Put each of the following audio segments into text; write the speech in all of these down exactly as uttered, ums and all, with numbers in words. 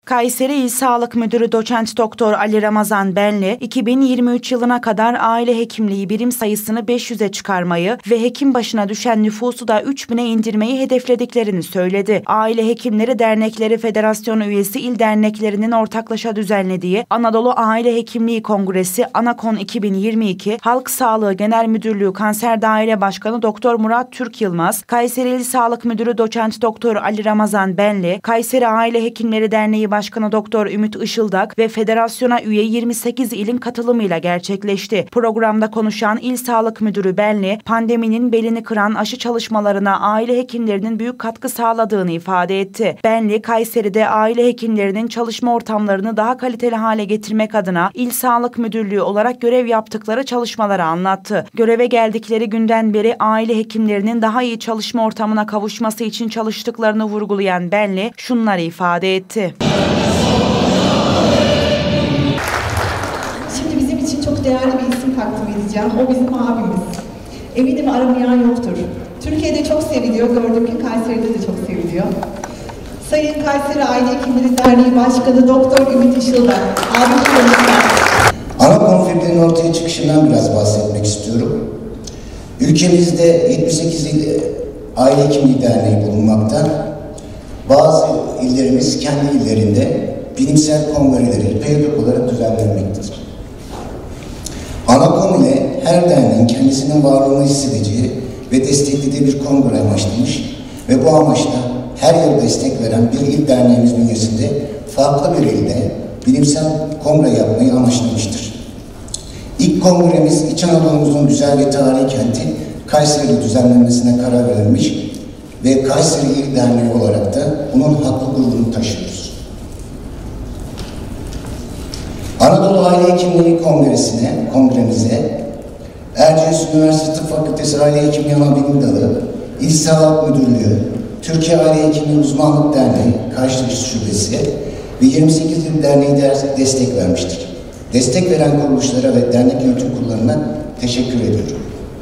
Kayseri İl Sağlık Müdürü Doçent Doktor Ali Ramazan Benli, iki bin yirmi üç yılına kadar aile hekimliği birim sayısını beş yüze çıkarmayı ve hekim başına düşen nüfusu da üç bine indirmeyi hedeflediklerini söyledi. Aile Hekimleri Dernekleri Federasyonu üyesi il derneklerinin ortaklaşa düzenlediği Anadolu Aile Hekimliği Kongresi ANAKON iki bin yirmi iki, Halk Sağlığı Genel Müdürlüğü Kanser Daire Başkanı Doktor Murat Türk Yılmaz, Kayseri İl Sağlık Müdürü Doçent Doktor Ali Ramazan Benli, Kayseri Aile Hekimleri Derneği Başkanı Doktor Ümit Işıldak ve federasyona üye yirmi sekiz ilin katılımıyla gerçekleşti. Programda konuşan İl Sağlık Müdürü Benli, pandeminin belini kıran aşı çalışmalarına aile hekimlerinin büyük katkı sağladığını ifade etti. Benli, Kayseri'de aile hekimlerinin çalışma ortamlarını daha kaliteli hale getirmek adına İl Sağlık Müdürlüğü olarak görev yaptıkları çalışmaları anlattı. Göreve geldikleri günden beri aile hekimlerinin daha iyi çalışma ortamına kavuşması için çalıştıklarını vurgulayan Benli şunları ifade etti. Şimdi bizim için çok değerli bir isim takdim edeceğim. O bizim abimiz. Eminim aramayan yoktur. Türkiye'de çok seviliyor. Gördüm ki Kayseri'de de çok seviliyor. Sayın Kayseri Aile Hekimleri Derneği Başkanı Doktor Ümit Işıldak. Abim ANAKON fikrinin ortaya çıkışından biraz bahsetmek istiyorum. Ülkemizde yetmiş sekiz il Aile Hekimliği Derneği bulunmakta. Bazı illerimiz kendi illerinde bilimsel kongreleri periyodik olarak düzenlenmektedir. ANAKON ile her derneğin kendisinin varlığını hissedeceği ve desteklediği bir kongre amaçlamış ve bu amaçla her yıl destek veren bir il derneğimiz bünyesinde farklı bir ilde bilimsel kongre yapmayı amaçlamıştır. İlk kongremiz İç Anadolu'muzun güzel ve tarihi kenti Kayseri'de düzenlenmesine karar verilmiş ve Kayseri İl Derneği olarak da bunun haklı gururunu taşıyoruz. Anadolu Aile Hekimliği Kongresi'ne, kongremize Erciyes Üniversitesi Tıp Fakültesi Aile Hekimliği Anabilim Dalı, İl Sağlık Müdürlüğü, Türkiye Aile Hekimliği Uzmanlık Derneği, Kayseri Şubesi ve yirmi sekiz il derneği destek vermiştir. Destek veren kuruluşlara ve dernek yönetim kurullarına teşekkür ediyorum.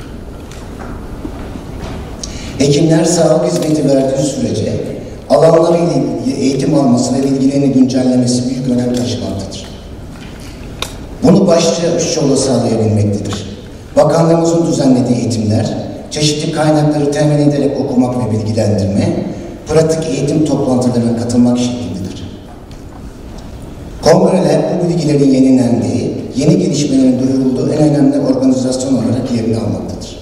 Hekimler sağlık hizmeti verdiği sürece alanlarıyla eğitim alması ve bilgilerini güncellemesi büyük önem taşımaktadır. Bunu başlıca üç yolla sağlayabilmektedir. Bakanlığımızın düzenlediği eğitimler, çeşitli kaynakları temin ederek okumak ve bilgilendirme, pratik eğitim toplantılarına katılmak şeklindedir. Kongreler bu bilgilerin yenilendiği, yeni gelişmelerin duyurulduğu en önemli organizasyon olarak yerini almaktadır.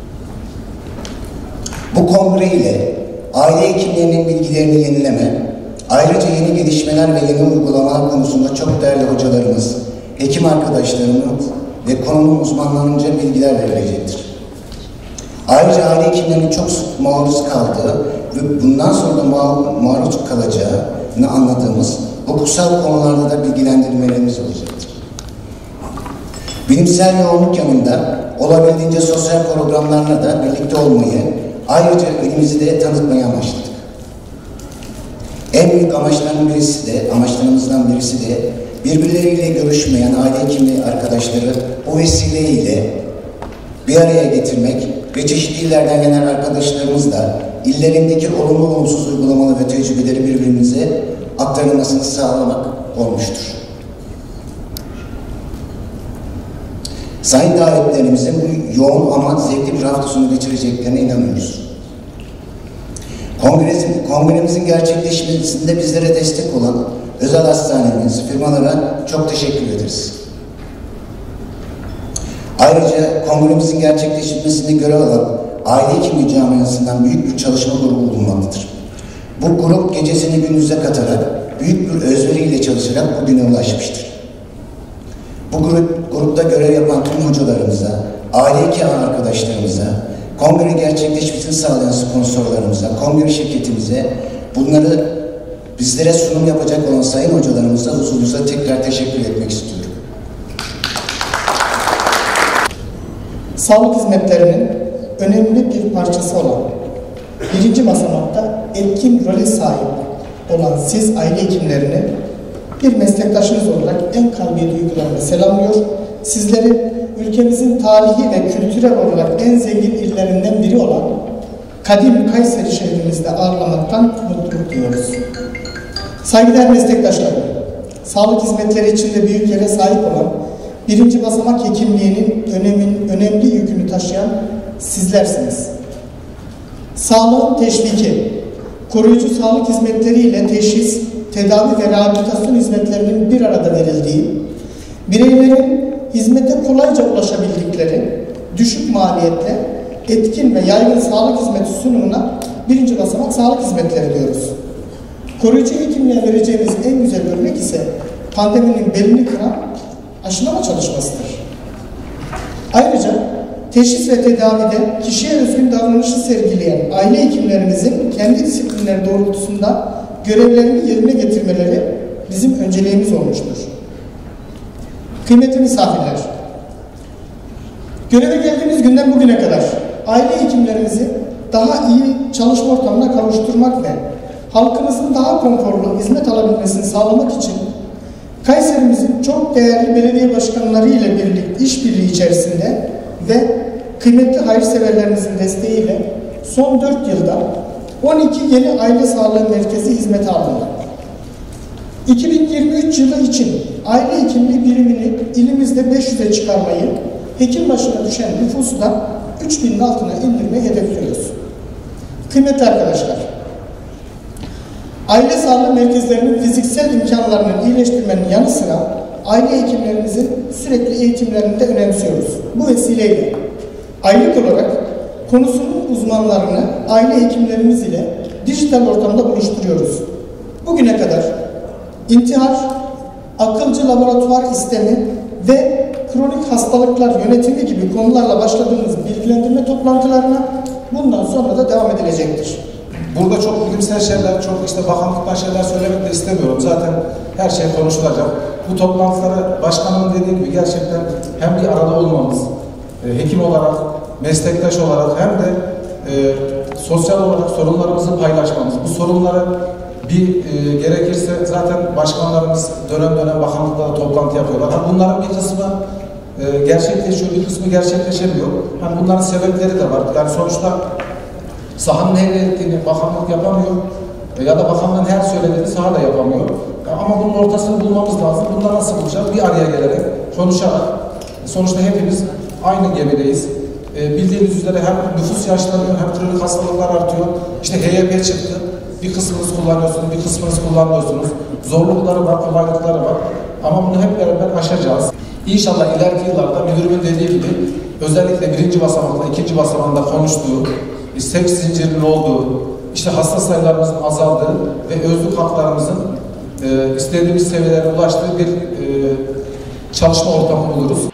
Bu kongre ile aile hekimlerinin bilgilerini yenileme, ayrıca yeni gelişmeler ve yeni uygulamalar konusunda çok değerli hocalarımız, hekim arkadaşlarımız ve konunun uzmanlarınca bilgiler verilecektir. Ayrıca aile hekimlerinin çok sık maruz kaldığı ve bundan sonra da maruz kalacağını anladığımız hukuksal konularda da bilgilendirmelerimiz olacaktır. Bilimsel yoğunluk yanında olabildiğince sosyal programlarla da birlikte olmayı, ayrıca ilimizi de tanıtmayı amaçladık. En büyük amaçlarının birisi de, amaçlarımızdan birisi de birbirleriyle görüşmeyen aile hekimliği arkadaşları o vesileyle bir araya getirmek ve çeşitli illerden gelen arkadaşlarımızla illerindeki olumlu olumsuz uygulamalı ve tecrübeleri birbirimize aktarılmasını sağlamak olmuştur. Sayın davetlerimizin bu yoğun ama zevkli bir hafta sonu geçireceklerine inanıyoruz. Kongremizin, kongremizin gerçekleşmesinde bizlere destek olan özel hastanemiz, firmalara çok teşekkür ederiz. Ayrıca kongremizin gerçekleşmesinde görev alan Aile Hekimliği Camiası'ndan büyük bir çalışma grubu bulunmaktadır. Bu grup gecesini gündüze katarak, büyük bir özveriyle çalışarak bugüne ulaşmıştır. Bu grup, grupta görev yapan tüm hocalarımıza, aile hekim arkadaşlarımıza, kongre gerçekleşmesini sağlayan sponsorlarımıza, kongre şirketimize, bunları bizlere sunum yapacak olan sayın hocalarımıza huzurunuza tekrar teşekkür etmek istiyorum. Sağlık hizmetlerinin önemli bir parçası olan birinci basamakta etkin role sahip olan siz aile hekimlerini bir meslektaşınız olarak en kalbi duygularımla selamlıyor. Sizleri ülkemizin tarihi ve kültürel olarak en zengin illerinden biri olan kadim Kayseri şehrimizde ağırlamaktan mutluluk duyuyoruz. Saygıdeğer meslektaşlarım, sağlık hizmetleri içinde büyük yere sahip olan birinci basamak hekimliğinin önemin, önemli yükünü taşıyan sizlersiniz. Sağlığın teşviki, koruyucu sağlık hizmetleri ile teşhis, tedavi ve rehabilitasyon hizmetlerinin bir arada verildiği, bireylerin hizmete kolayca ulaşabildikleri, düşük maliyetle etkin ve yaygın sağlık hizmeti sunumuna birinci basamak sağlık hizmetleri diyoruz. Koruyucu hekimliğe vereceğimiz en güzel örnek ise pandeminin belini kıran aşılama çalışmasıdır. Ayrıca teşhis ve tedavide kişiye özgün davranışı sergileyen aile hekimlerimizin kendi disiplinleri doğrultusunda görevlerini yerine getirmeleri bizim önceliğimiz olmuştur. Kıymetli misafirler, göreve geldiğimiz günden bugüne kadar aile hekimlerimizi daha iyi çalışma ortamına kavuşturmak ve halkımızın daha konforlu hizmet alabilmesini sağlamak için Kayserimizin çok değerli belediye başkanları ile birlikte işbirliği içerisinde ve kıymetli hayırseverlerimizin desteğiyle son dört yılda on iki yeni aile sağlığı merkezi hizmete alındı. iki bin yirmi üç yılı için aile hekimliği birimini ilimizde beş yüze çıkarmayı, hekim başına düşen nüfusu da üç binin altına indirmeyi hedefliyoruz. Kıymetli arkadaşlar, aile sağlığı merkezlerinin fiziksel imkanlarını iyileştirmenin yanı sıra aile hekimlerimizin sürekli eğitimlerini de önemsiyoruz. Bu vesileyle aylık olarak konusunun uzmanlarını aile hekimlerimiz ile dijital ortamda buluşturuyoruz. Bugüne kadar intihar, akılcı laboratuvar istemi ve kronik hastalıklar yönetimi gibi konularla başladığımız bilgilendirme toplantılarına bundan sonra da devam edilecektir. Burada çok bilimsel şeyler, çok işte bakanlıktan şeyler söylemek de istemiyorum. Zaten her şey konuşulacak. Bu toplantıları başkanımın dediği gibi gerçekten hem bir arada olmamız, e, hekim olarak, meslektaş olarak hem de e, sosyal olarak sorunlarımızı paylaşmamız. Bu sorunları bir e, gerekirse zaten başkanlarımız dönem dönem bakanlıklara toplantı yapıyorlar. Ha, bunların bir kısmı e, gerçekleşiyor, bir kısmı gerçekleşemiyor. Yani bunların sebepleri de var. Yani sonuçta sahanın her ettiğini bakanlık yapamıyor ya da bakanlığın her söylediğini saha da yapamıyor. Ama bunun ortasını bulmamız lazım. Bunda nasıl bulacağız? Bir araya gelerek, konuşarak. Sonuçta hepimiz aynı gemideyiz. E, bildiğiniz üzere hem nüfus yaşlanıyor, hem kronik hastalıklar artıyor. İşte H Y P çıktı. Bir kısmınız kullanıyorsunuz, bir kısmınız kullanmıyorsunuz. Zorlukları var, kolaylıkları var. Ama bunu hep beraber aşacağız. İnşallah ileriki yıllarda müdürümün dediği gibi özellikle birinci basamakla ikinci basamağında konuştuğu, seks zincirinin olduğu, işte hasta sayılarımızın azaldığı ve özlük haklarımızın e, istediğimiz seviyelere ulaştığı bir e, çalışma ortamı buluruz.